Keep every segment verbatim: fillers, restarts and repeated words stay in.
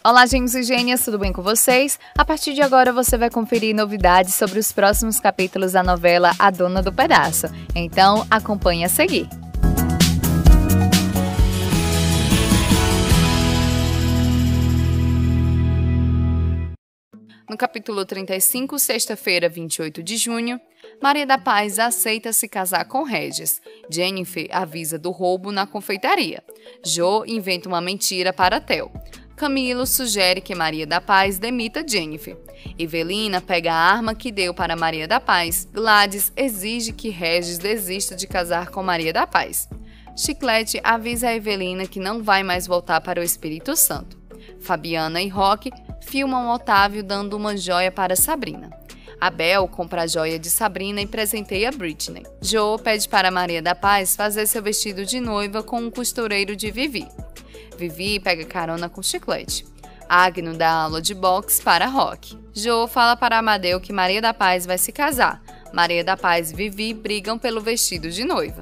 Olá, gêmeos e gênias, tudo bem com vocês? A partir de agora você vai conferir novidades sobre os próximos capítulos da novela A Dona do Pedaço. Então, acompanhe a seguir. No capítulo trinta e cinco, sexta-feira, vinte e oito de junho, Maria da Paz aceita se casar com Regis. Jennifer avisa do roubo na confeitaria. Jo inventa uma mentira para Theo. Camilo sugere que Maria da Paz demita Jennifer. Evelina pega a arma que deu para Maria da Paz. Gladys exige que Regis desista de casar com Maria da Paz. Chiclete avisa a Evelina que não vai mais voltar para o Espírito Santo. Fabiana e Roque filmam Otávio dando uma joia para Sabrina. Abel compra a joia de Sabrina e presenteia Britney. Jo pede para Maria da Paz fazer seu vestido de noiva com um costureiro de Vivi. Vivi pega carona com Chiclete. Agno dá aula de boxe para Roque. Jo fala para Amadeu que Maria da Paz vai se casar. Maria da Paz e Vivi brigam pelo vestido de noiva.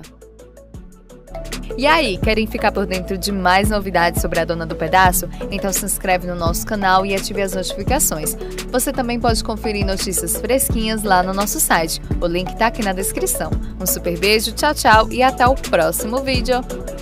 E aí, querem ficar por dentro de mais novidades sobre a Dona do Pedaço? Então se inscreve no nosso canal e ative as notificações. Você também pode conferir notícias fresquinhas lá no nosso site. O link tá aqui na descrição. Um super beijo, tchau, tchau e até o próximo vídeo!